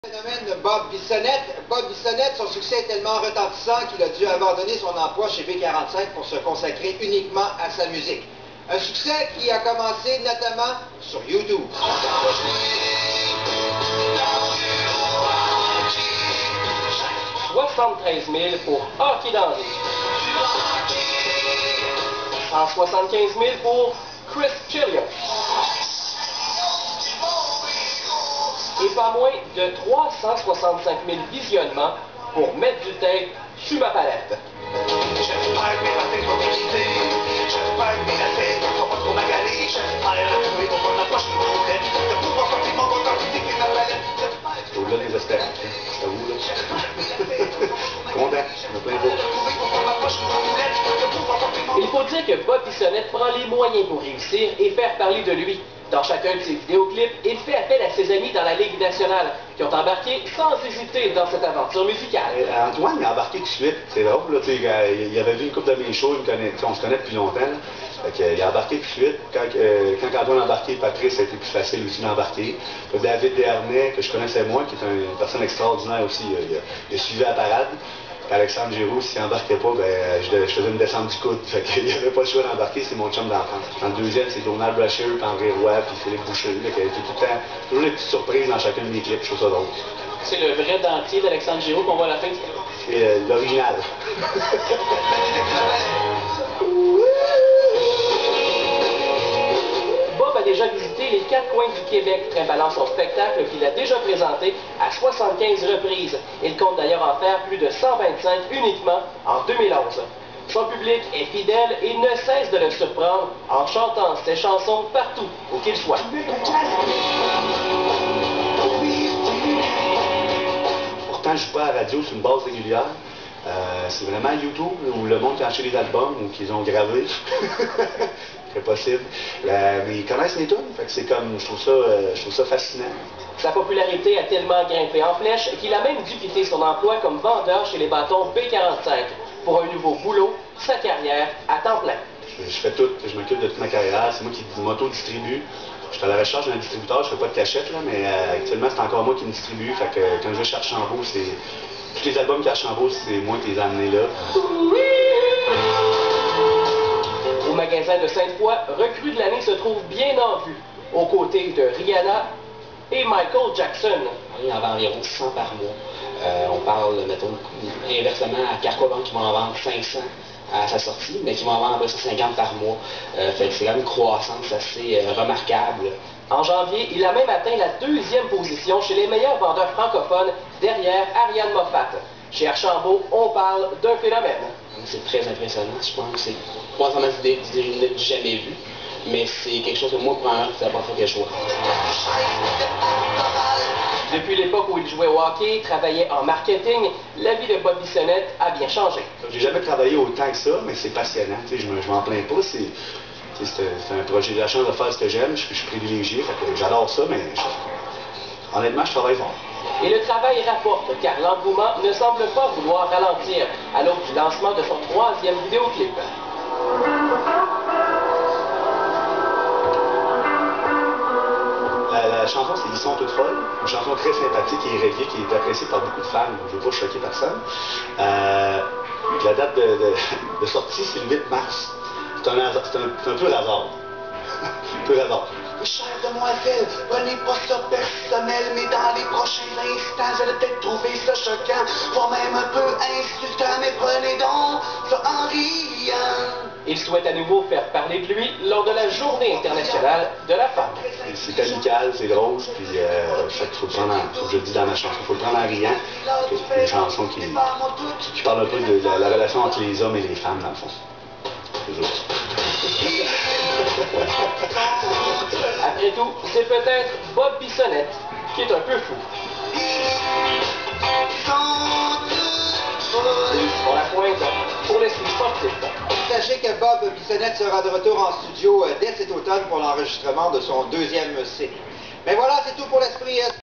Phénomène Bob Bissonnette. Bob Bissonnette, son succès est tellement retentissant qu'il a dû abandonner son emploi chez B45 pour se consacrer uniquement à sa musique. Un succès qui a commencé notamment sur YouTube. 73 000 pour Hockey dans vie. 175 000 pour Chris Chilios. Et pas moins de 365 000 visionnements pour mettre du tape sur ma palette. C'est au-delà des espérances. C'est à vous, là. Content. On a plein d'autres. Il faut dire que Bob Bissonnette prend les moyens pour réussir et faire parler de lui. Dans chacun de ses vidéoclips, il fait appel à ses amis dans la Ligue nationale, qui ont embarqué sans hésiter dans cette aventure musicale. Antoine il a embarqué tout de suite. C'est drôle, là, il avait vu une couple de mes shows, on se connaît depuis longtemps. Il a embarqué tout de suite. Quand Antoine a embarqué, Patrice, a été plus facile aussi d'embarquer. David Desharnais, que je connaissais moins, qui est une personne extraordinaire aussi, il a suivi la parade. Alexandre Giroux, s'il n'embarquait pas, ben, je faisais une descente du coude. Fait qu'il n'y avait pas le choix d'embarquer, c'est mon chum d'enfance. En deuxième, c'est Donald Brashear, puis André Roy, puis Philippe Boucher. Là, qui a été tout le temps, toujours des petites surprises dans chacun de mes clips, je trouve ça drôle. C'est le vrai dentier d'Alexandre Giroux qu'on voit à la fin. C'est l'original. Bob a déjà visité les 4 coins du Québec, trimballant son spectacle qu'il a déjà présenté à 75 reprises. Il compte d'ailleurs en faire plus de 125 uniquement en 2011. Son public est fidèle et ne cesse de le surprendre en chantant ses chansons partout où qu'il soit. Pourtant, je ne joue pas à la radio sur une base régulière. C'est vraiment YouTube où le monde qui a acheté les albums ou qu'ils ont gravé. C'est possible. Mais ils connaissent mes tunes, fait que c'est comme, je trouve ça fascinant. Sa popularité a tellement grimpé en flèche qu'il a même dû quitter son emploi comme vendeur chez les bâtons B45 pour un nouveau boulot, sa carrière à temps plein. Je fais tout, je m'occupe de toute ma carrière, c'est moi qui m'auto-distribue. Je suis à la recherche d'un distributeur, je fais pas de cachette, là, mais actuellement c'est encore moi qui me distribue, fait que quand je vais chercher Archambault, c'est... Tous les albums qu'il y a à Archambault, c'est moi qui les ai amenés là. Au magasin de Sainte-Foy, recrue de l'année se trouve bien en vue, aux côtés de Rihanna et Michael Jackson. Il y en vend environ 100 par mois. On parle, mettons, inversement à Carcoban qui va en vendre 500 à sa sortie, mais qui va en vendre à peu près 50 par mois. Fait que c'est quand même une croissance assez remarquable. En janvier, il a même atteint la 2e position chez les meilleurs vendeurs francophones derrière Ariane Moffat. Chez Archambault, on parle d'un phénomène. C'est très impressionnant, je pense que c'est probablement des jamais vu, mais c'est quelque chose que moi, premièrement, c'est la première fois que je vois. Depuis l'époque où il jouait au hockey, travaillait en marketing, la vie de Bob Bissonnette a bien changé. J'ai jamais travaillé autant que ça, mais c'est passionnant, je m'en plains pas. C'est un projet, j'ai la chance de faire ce que j'aime, je suis privilégié, j'adore ça, mais honnêtement, je travaille fort. Et le travail rapporte, car l'engouement ne semble pas vouloir ralentir à l'aube du lancement de son 3e vidéoclip. La chanson, c'est Ils sont toutes folles, une chanson très sympathique et irrégulière qui est appréciée par beaucoup de fans, je ne veux pas choquer personne. La date de sortie, c'est le 8 mars. C'est un peu hasard. Un peu hasard. Chère demoiselle, prenez pas ça personnel, mais dans les prochains instants, vous allez peut-être trouver ça choquant, voire même un peu insultant, mais prenez donc ça en riant. Il souhaite à nouveau faire parler de lui lors de la Journée internationale de la femme. C'est amical, c'est drôle, puis faut le prendre je le dis dans ma chanson, il faut le prendre en riant. C'est une chanson qui parle un peu de la relation entre les hommes et les femmes, dans le fond. Après tout, c'est peut-être Bob Bissonnette qui est un peu fou. Pour la pointe, pour l'esprit sportif. Sachez que Bob Bissonnette sera de retour en studio dès cet automne pour l'enregistrement de son 2e cycle. Mais voilà, c'est tout pour l'esprit